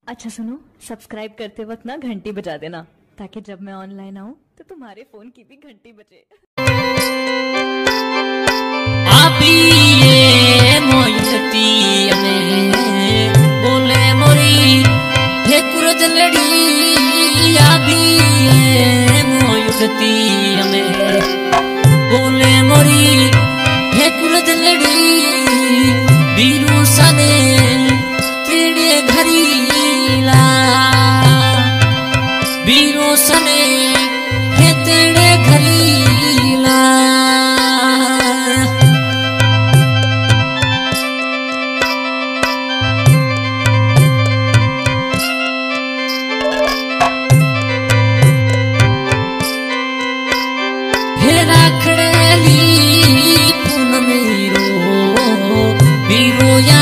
अच्छा सुनो, सब्सक्राइब करते वक्त ना घंटी बजा देना ताकि जब मैं ऑनलाइन आऊं तो तुम्हारे फोन की भी घंटी बजे। आपी ये मोयती में बोले मोरी हे कुरज लड़ी। आपी ये मोयती में बोले मोरी हे कुरज लड़ी। बीरू सने तेरे घरीला बीरू सने हे तेरे घरीला। हे राखड़ेली पूनमेरो बीरो या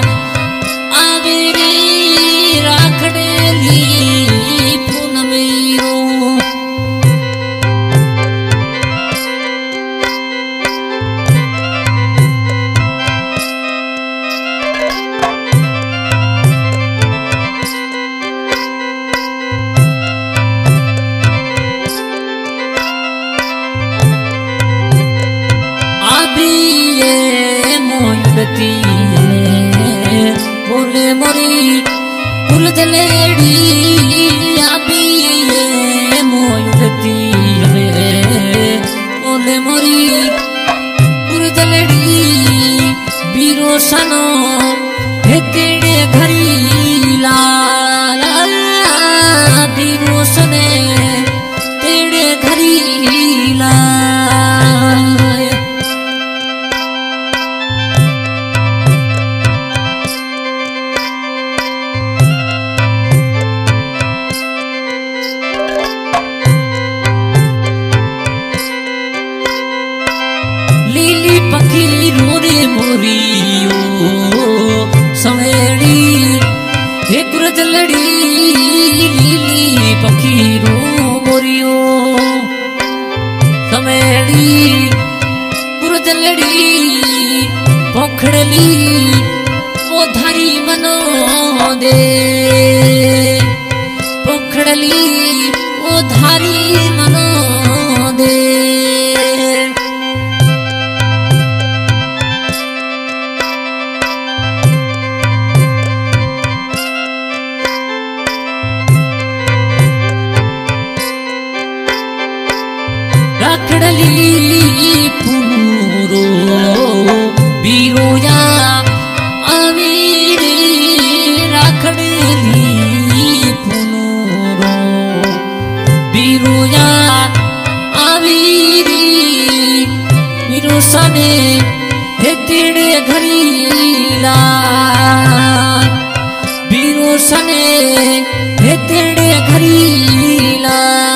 आवेरी राखड़ेली पूनमेरो। मोयती बोले मोरी कुलजलेड़ी। अभी ये मोयती बोले मोरी कुलजलेड़ी। बीरो सनो हे तेरे घरीला बीरो सने तेरे घरीला। लीली पखी रोरे मोरियो सवेड़ी हे कुरज लड़ी। लीली पखी रो मोरियो सवेड़ी कुरज लड़ी। पोखड़ली वो धारी मनो दे पोखड़ली वो धारी मनो दे। राखड़ली पूरो बीरो या आवेरी राखड़ली पूरो बीरो या आवेरी। बीरो सने हे तेरे घरीला बीरो सने हे तेरे घरीला।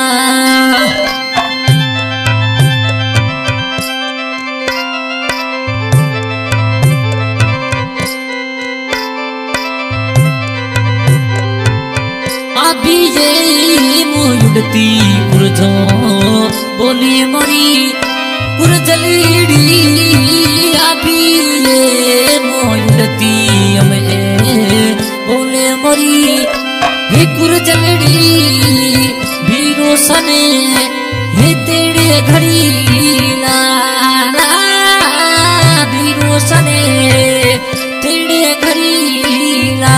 अभी ये मोयुड़ती कुरजो बोली मोरी कुरजलीड़ी। अभी ये मोयुड़ती में बोले मोरी हे कुरजलड़ी। बीरो सने हे तेरे घरीला बीरो सने तेरे घरीला।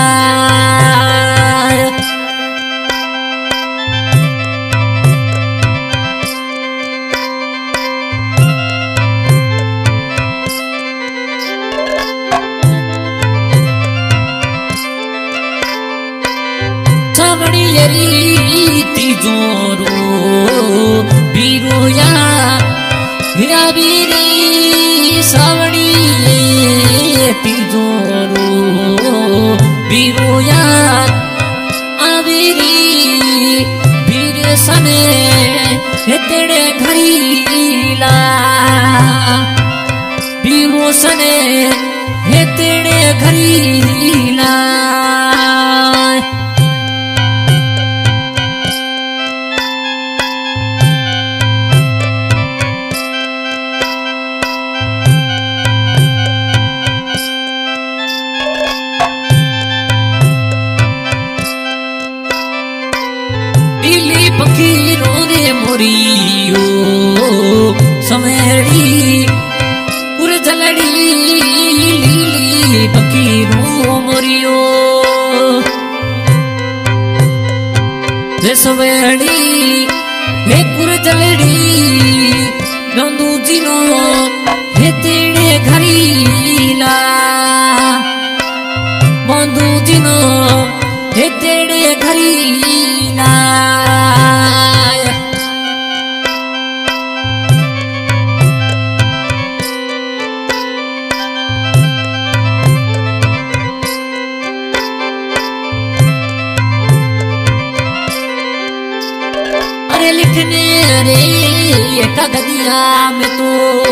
तिजोरो बीरो या बीरी सावड़ी तिजोरो बीरो या आवेरी। बीरे सने हे तेरे घरीला बीरो सने हे तेरे घरीला। मोरी ओ समेड़ी कुरजलड़ी लीली फकीरो मोरियो सवेड़ी हे कुरजलड़ी नंदू जिनो हे तेरे घरीला बंधु जिनो हे तेरे घरीला अरे लिखने रे कागदिया में तो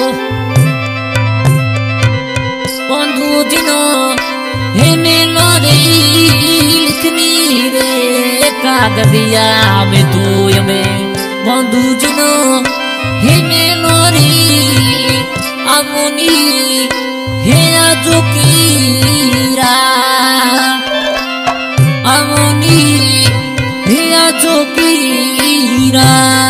बंधु जिनो हे मेलो रे लिखनी रे कागदिया में तो यमें बंधु जिनो हे मेलो रे अमुनी हे आजो कीरा अमुनी हे आजो कीरा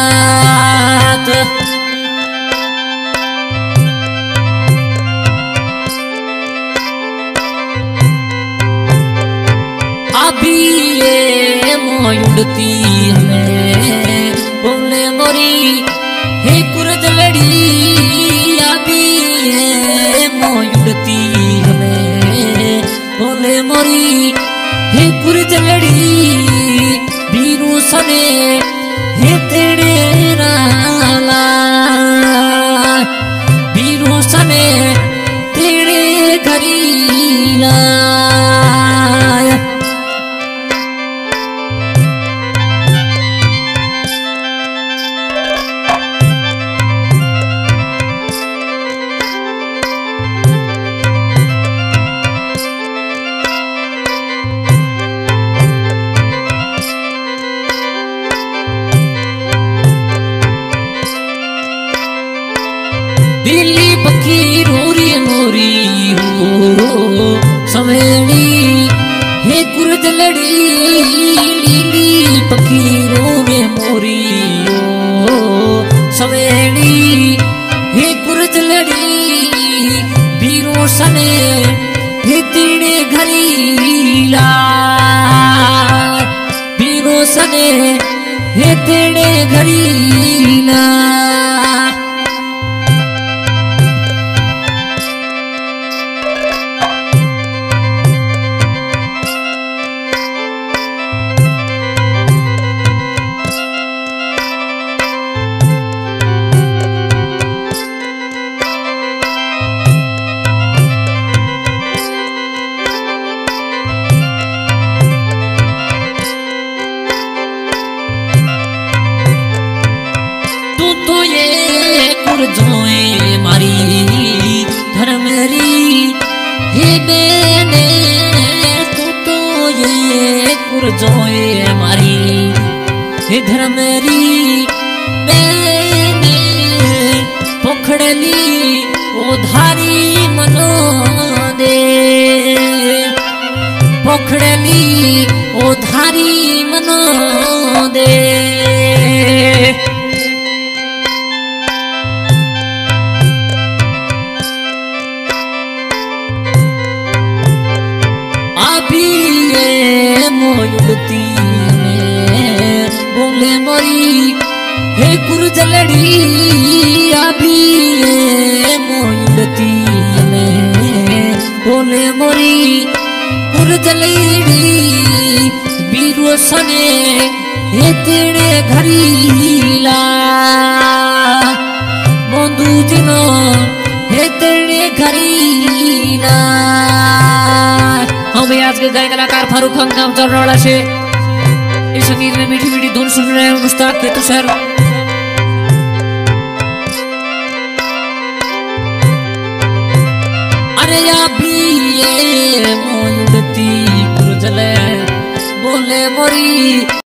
अभी ये मोयुड़ती हमें बोले मोरी हे कुरजलड़ी अभी ये मोयुड़ती हमें बोले मोरी हे कुरजलड़ी बीरू सने हे तेरे नाला बीरू सने तेरे घरीला दिल्ली पखी रोरी मोरी हो सवेड़ी हे कुरजलड़ी लीली पखी रोवे मोरी हो सवेड़ी हे कुरजलड़ी बीरो सने हे तेरे घरीला बीरो सने हे तेरे घरीला तो ये कुरजोए मारी धर्मेरी हे बेने तो ये कुरजोए मारी हे धर्मेरी बेने पोखड़ली ओ धारी मनो दे पोखड़ली ओ धारी मनो दे मोयुड़ती में बोले मोरी हे कुरजलड़ी अभी ये मोयुड़ती में बोले मोरी कुरजलड़ी बीरो सने हे तेरे घरीला बंधु जिनो हे तेरे घरीला। हम आज के गायक कलाकार फारूक खान काम चल रहा है। इस संगीत में मीठी मीठी धुन सुन रहे हैं मुश्ताक के तुषार। अरे अभी ये मोयुड़ती कुरजले बोले मोरी